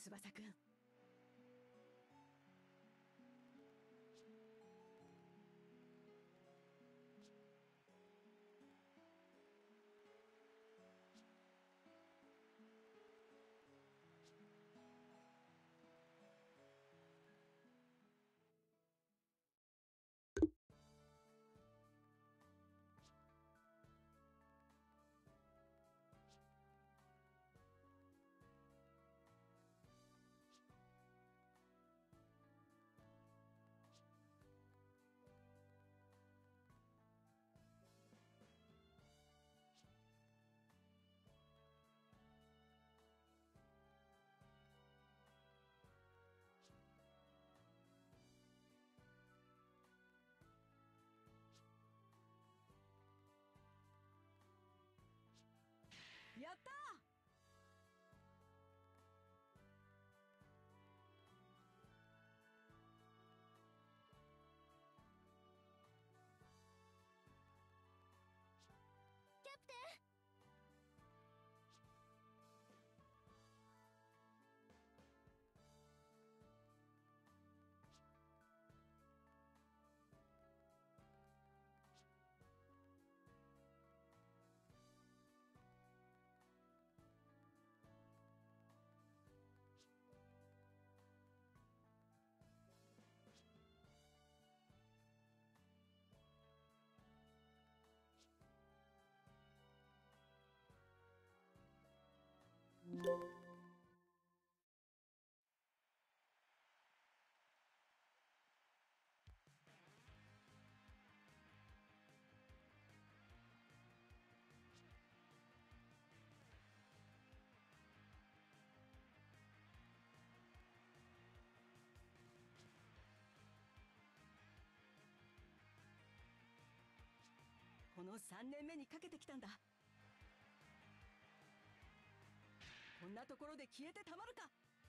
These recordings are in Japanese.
翼くん。やったー。 キャプテン。 この3年目にかけてきたんだ。こんなところで消えてたまるか。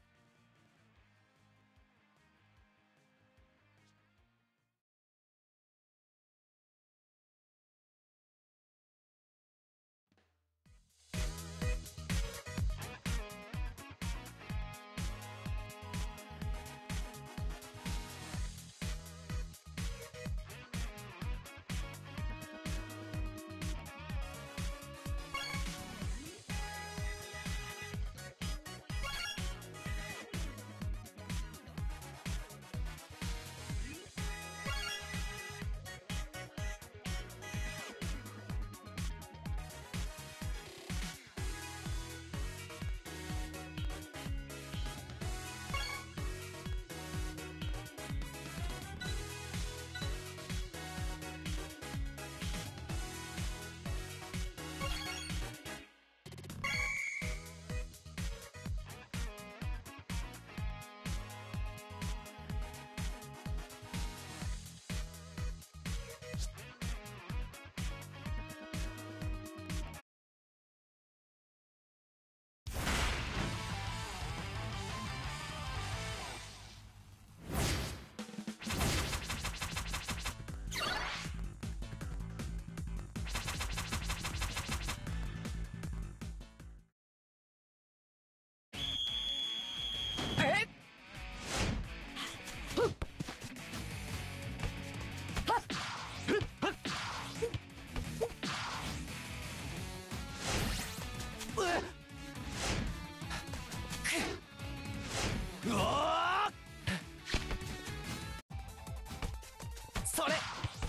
それ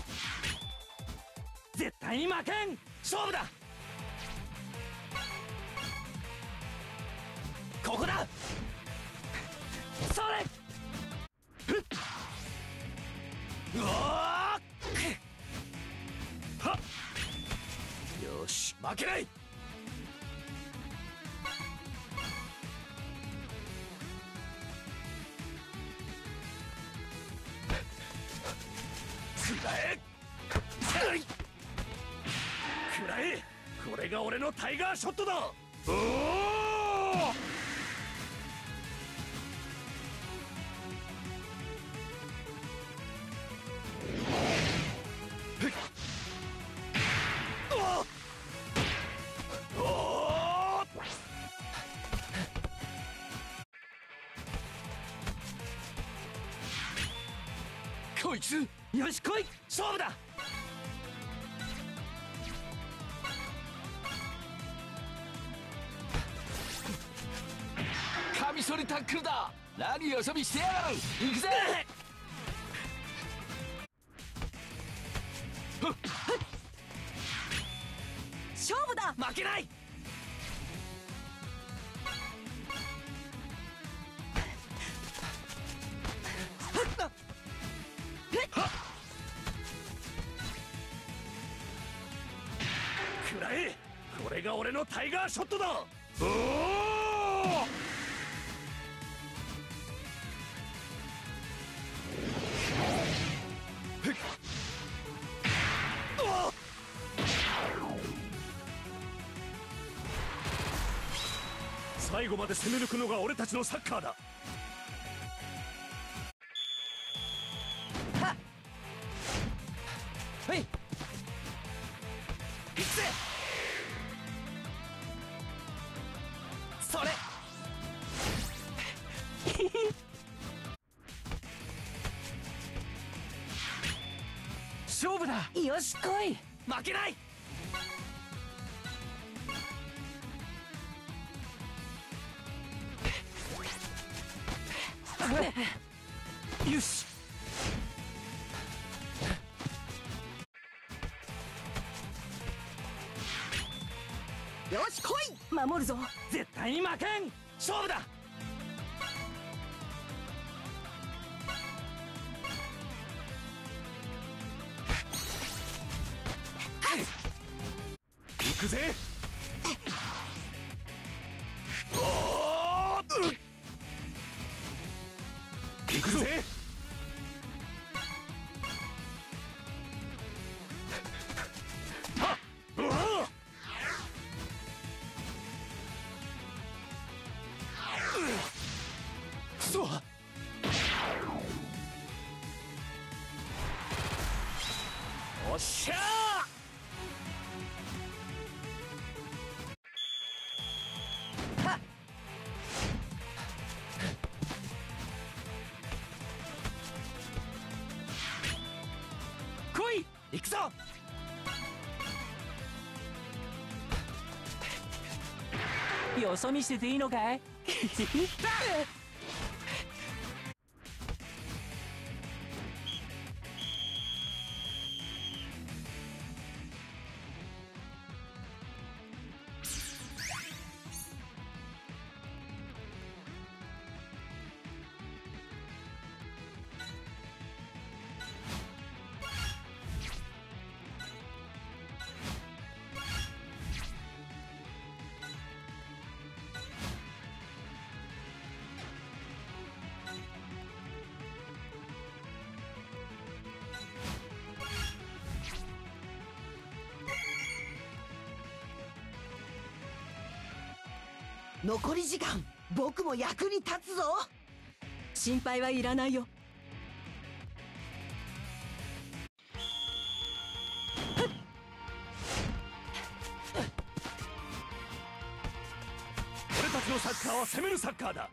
絶対に負けん。勝負だ。ここだ。それふっうおーはっよし負けない。食らえ食らえ。これが俺のタイガーショットだ。おおこいつ。よし来い、勝負だ。カミソリタックルだ。何よそ見してやがる。行くぜ。 勝負だ。 負けない。くらえ。これが俺のタイガーショットだ。おお。最後まで攻め抜くのが俺たちのサッカーだ。はっ、はい、行くぜ。それ。勝負だ。 よし来い。 負けない。よし。 よし来い。守るぞ。 絶対に負けん。勝負だ。行くぜ。おー、行くぜ。はっ、うわー。くそ。おっしゃー。来い、行くぞ。 よそ見してていいのかい？ 残り時間、僕も役に立つぞ。心配はいらないよ。 俺たちのサッカーは攻めるサッカーだ。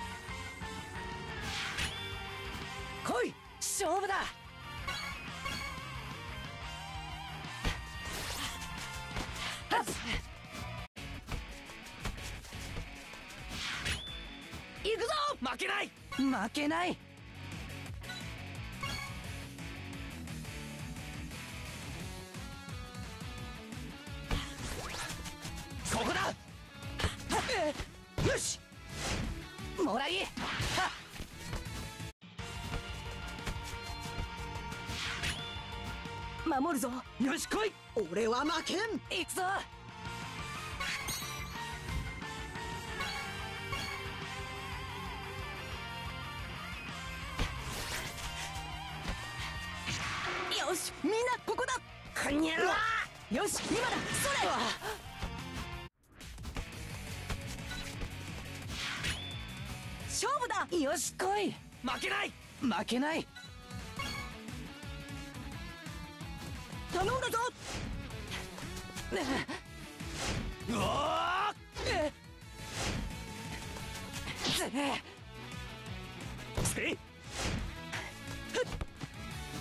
来い、勝負だ。行くぞ。 負けない。 負けない。 ここだ。よし。 もらい。 守るぞ。 よし来い。 俺は負けん。 行くぞ。 よし、みんなここだ。 こんにゃろ。 よし、今だ。それ。勝負だ。 よし来い。 負けない。 負けない。 頼んだぞ。 うわー。せい。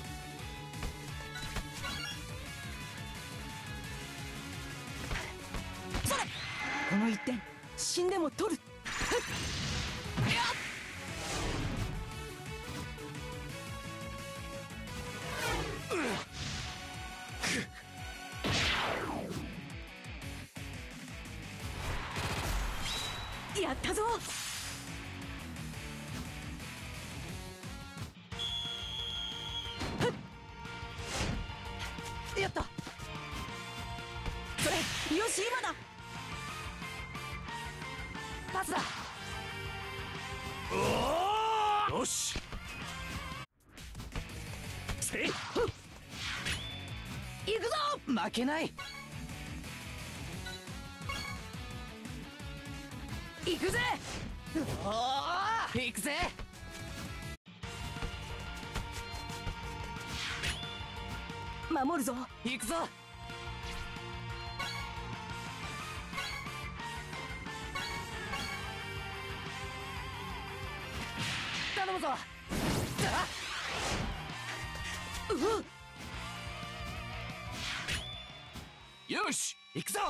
この一点死んでも取る。やったぞ。やった。それよし今だ。パスだ。 おお、よし。せい。 行くぞ。負けない。行くぜ。おお、行くぜ。 守るぞ。 行くぞ。頼むぞ。 よし、行くぞ。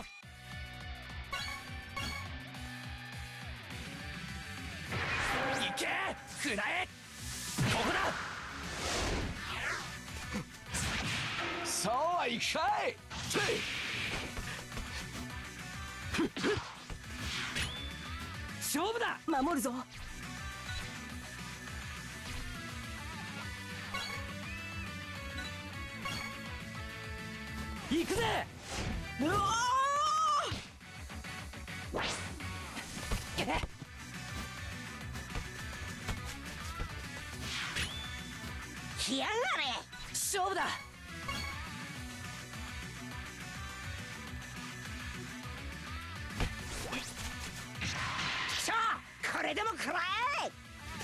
行け、食らえ。ここだ。そうはいかい。 勝負だ。 守るぞ。 行くぜ。 うわ来やがれ。 勝負だ。 しゃあこれでも食らえ。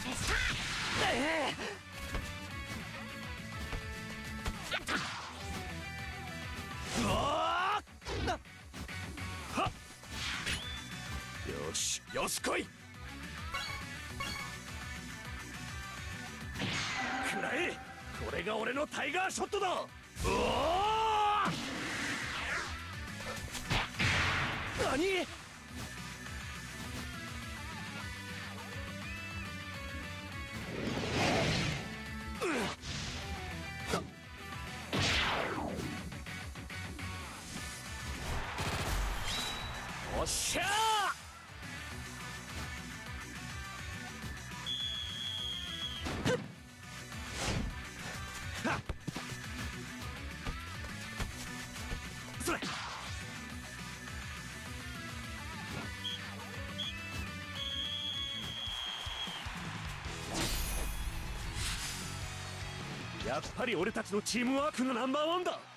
うわーはっ。よしよし来い。くらえ。これが俺のタイガーショットだ。うおー。何。おっしゃー。それ。やっぱり俺たちのチームワークがナンバーワンだ。